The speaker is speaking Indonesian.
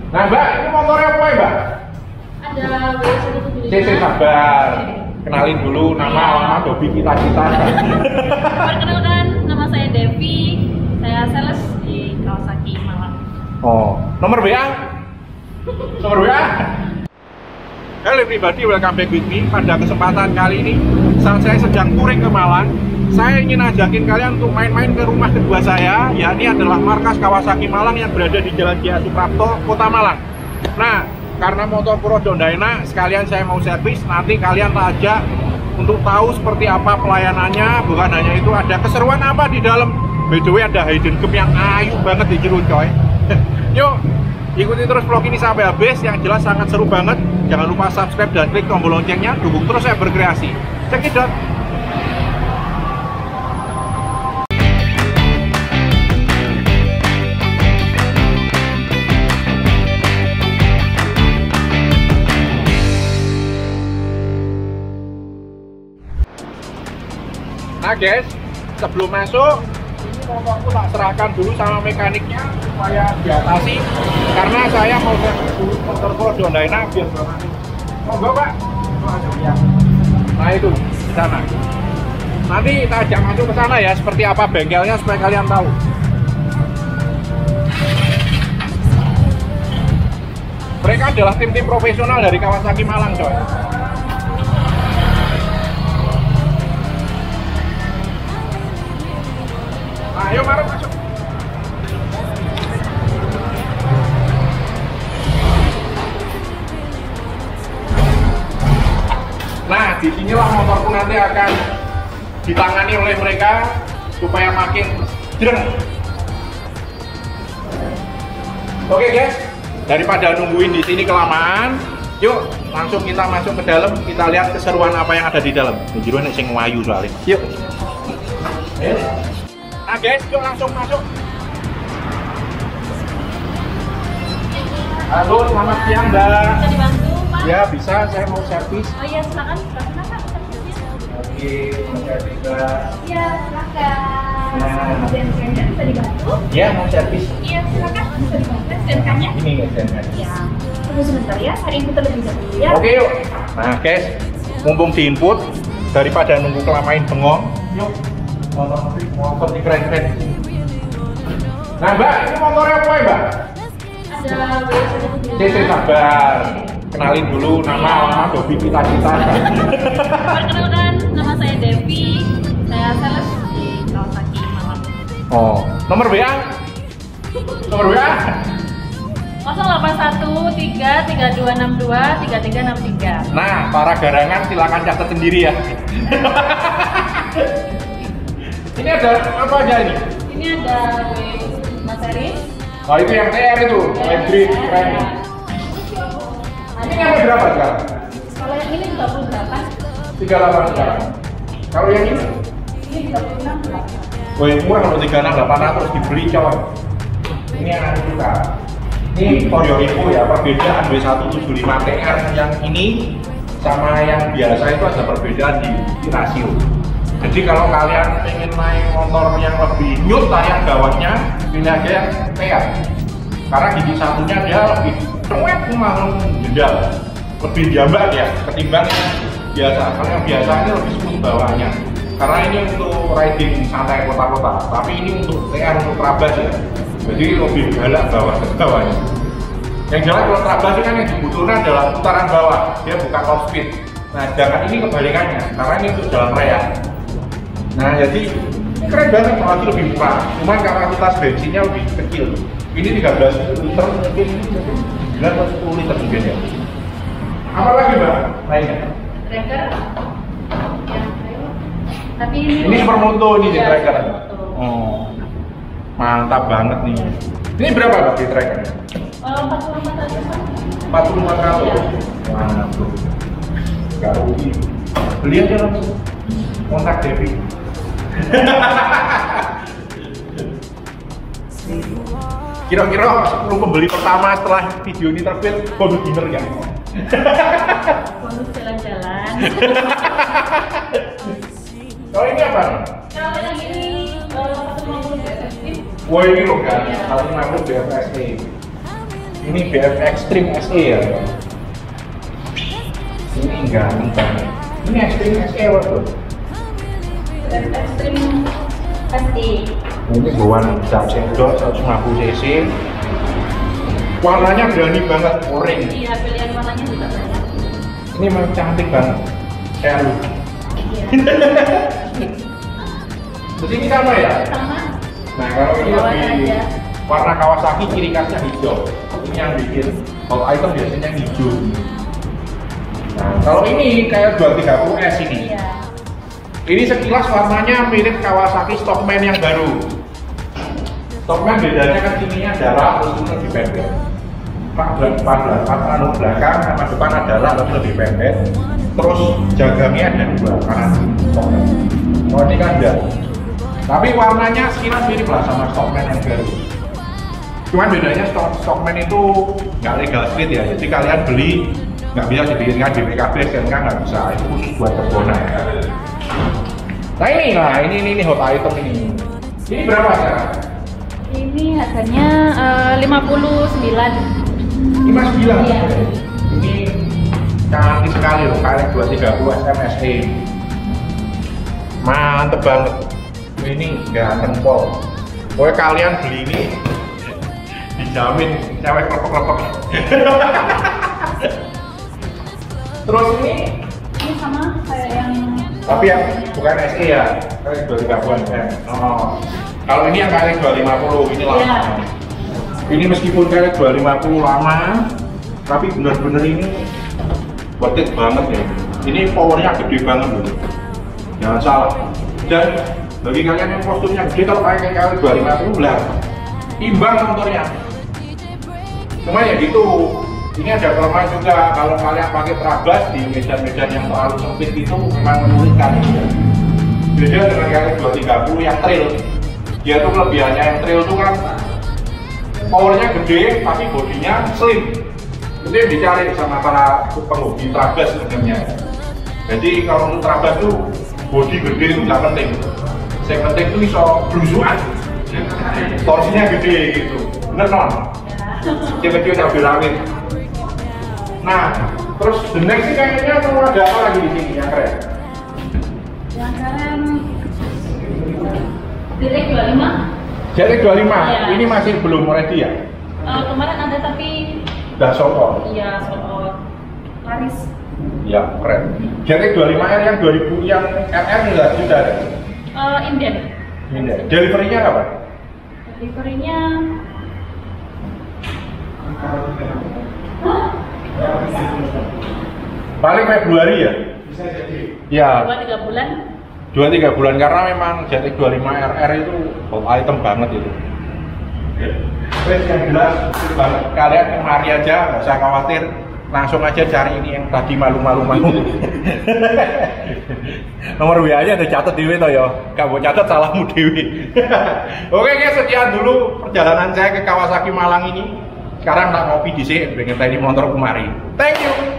Nah Mbak, ini motornya apa ya Mbak? Ada W175. CC sabar. Kenalin dulu nama alamat hobi kita-kita. Perkenalkan, nama saya Devi. Saya sales di Kawasaki Malang. Oh, nomor WA? Nomor WA? Halo everybody, welcome back with me. Pada kesempatan kali ini, saat saya sedang touring ke Malang, saya ingin ajakin kalian untuk main-main ke rumah kedua saya. Yakni adalah markas Kawasaki Malang yang berada di Jalan Ki Suprapto, Kota Malang. Nah, karena motor Pro Honda enak, sekalian saya mau servis. Nanti kalian tak ajak untuk tahu seperti apa pelayanannya. Bukan hanya itu, ada keseruan apa di dalam. By the way, ada hidden gem yang ayu banget di Jerun coy. Yuk, ikuti terus vlog ini sampai habis. Yang jelas sangat seru banget. Jangan lupa subscribe dan klik tombol loncengnya. Dukung terus saya berkreasi. Check it out. Nah guys, sebelum masuk, ini motorku tak serahkan dulu sama mekaniknya supaya diatasi. Karena saya mau servis dulu motor Pro Honda enak biar berani. Monggo Pak, masuk ya. Nah itu di sana. Nanti kita ajak masuk ke sana ya, seperti apa bengkelnya supaya kalian tahu. Mereka adalah tim-tim profesional dari Kawasaki Malang coy. Ayo mari masuk. Nah, disinilah motorku nanti akan ditangani oleh mereka supaya makin jreng. Oke guys, daripada nungguin di sini kelamaan, yuk langsung kita masuk ke dalam. Kita lihat keseruan apa yang ada di dalam. Jero nek sing wayu soalnya. Yuk. Nah guys, yuk langsung masuk. Halo, selamat siang Mbak. Bisa dibantu Pak? Ya bisa, saya mau servis. Oh iya, silakan. Silakan Pak, servisnya. Oke, mau servis Mbak. Iya, silakan. Nah. STNK-nya bisa dibantu? Ya, mau servis. Iya, silakan. Bisa dibantu STNK-nya? Ini STNK. Ya. Tunggu sebentar ya, saya input terlebih dahulu ya. Oke yuk. Nah guys, mumpung di input daripada nunggu kelamain bengong, yuk motor di keren-keren. Nah Mbak, ini motornya apa ya Mbak? Ada W175. CC sabar. Kenalin dulu nama alamat hobi kita-kita. Perkenalkan, nama saya Devi. Saya sales di Kawasaki Malang. Oh, nomor WA? Nomor WA? 081332623363. Nah, para garangan silakan catat sendiri ya. Ini ada apa aja ini? Ini ada W5 series. Oh itu yang TR itu, hybrid keren. Ini ada berapa sekarang? Kalau yang ini 38. 38 sekarang. Kalau yang ini? Ini 36. Wah murah kalau 36.800 dibeli coy. Ini yang ada juga. Ini for your info ya, perbedaan W175 TR yang ini sama yang biasa itu ada perbedaan di rasio. Jadi kalau kalian ingin naik motor yang lebih nyut yang gawatnya, pilih aja yang TR. Karena gigi satunya dia lebih cuek, malah jendal, lebih jambat ya ketimbang yang biasa. Kalau yang biasa ini lebih smooth bawahnya. Karena ini untuk riding santai kota-kota, tapi ini untuk TR untuk trabas ya. Jadi lebih galak bawah ke bawahnya. Yang jelas kalau trabas kan yang dibutuhkan adalah putaran bawah, dia bukan top speed. Nah, sedangkan ini kebalikannya, karena ini untuk jalan raya. Nah, jadi ini keren banget, apalagi lebih murah. Cuman kapasitas bensinnya lebih kecil. Ini 13 liter, mungkin 9 atau 10 liter mungkin ya. Apa lagi Mbak? Lainnya? Tracker. Ya, tapi Ini supermoto ini di ya, tracker. supermoto. Oh, mantap banget nih. Ini berapa Mbak di tracker? 44.000. 44.000. Mantap bro. Gak rugi. Beli aja langsung. Kontak Devi. Kira-kira 10 pembeli pertama setelah video ini terbit bonus dinner ya? Bonus jalan-jalan. Kalau ini apa? Kalau yang ini 150 BSSI. Wah ini loh kan, 150 BFSI. Ini BF Extreme SE ya. Ini ganteng banget. Ini Extreme SE apa tuh? Extreme SE. Ini bawaan jam sendok 150 cc. Warnanya berani banget, orange. Iya, pilihan warnanya juga banyak. Ini memang cantik banget. Kayak lu. Terus ini sama ya? Sama. Nah kalau ini Bawaan lebih aja. warna Kawasaki ciri khasnya hijau. Ini yang bikin kalau item biasanya hijau. Nah kalau ini kayak 230S ini. Iya. Ini sekilas warnanya mirip Kawasaki Stockman yang baru. Stockman bedanya kan sininya darah, terus ini lebih pendek. Anu belakang sama depan adalah tapi lebih pendek. Terus jagangnya ada dua kanan Stockman. Oh ini kan enggak. Tapi warnanya sekilas mirip lah sama Stockman yang baru. Cuman bedanya Stockman itu nggak legal street ya. Jadi kalian beli nggak bisa dibikinkan BPKB, SNK nggak bisa. Itu khusus buat kebona ya. Nah ini hot item ini. Ini berapa sekarang? Ini harganya 59. 59. Iya. Ini cantik sekali loh, KLX 230 SMSE. Mantep banget. Ini ganteng pol. Pokoknya kalian beli ini dijamin cewek klepek-klepek. Terus ini sama kayak yang tapi yang bukan SE ya, KLX 230 SM. Oh. Kalau ini yang KLX 250 ini lama. Iya. Ini meskipun KLX 250 lama, tapi bener-bener ini worth it banget ya. Ini powernya gede banget loh. Jangan salah. Dan bagi kalian yang kostumnya gede, kalau pakai KLX 250 lah imbang motornya. Cuma ya gitu. Ini ada kelemahan juga kalau kalian pakai trabas di medan-medan yang terlalu sempit itu memang menyulitkan ya. Beda dengan KLX 230 yang trail. Dia tuh kelebihannya yang trail tuh kan powernya gede tapi bodinya slim. Itu yang dicari sama para penghobi trabas sebenarnya. Jadi kalau untuk trabas tuh bodi gede itu nggak penting. Yang penting tuh iso blusukan. Torsinya gede gitu. Bener non? Kecil-kecil cabai rawit. Nah, terus the next sih kayaknya mau ada apa lagi di sini yang keren? yang keren Detek 25. Detek 25, Iya. ini masih belum ready ya? Kemarin ada tapi Udah sokong? iya soal laris. Ya, keren. Detek 25R yang 2000 yang RR sudah ada? Inden. Ini delivery-nya kapan? Delivery-nya Paling Februari ya? Bisa jadi. Ya. 2-3 bulan. 2-3 bulan karena memang Detek 25RR itu hot item banget itu. Terus yang jelas banget kalian kemari aja nggak usah khawatir, langsung aja cari ini yang tadi malu-malu. Nomor WA nya udah catat dewe toh ya, kamu catat salahmu dewe. Oke guys, sekian dulu perjalanan saya ke Kawasaki Malang ini. Sekarang tak ngopi di sini, pengen tadi motor kemari. Thank you.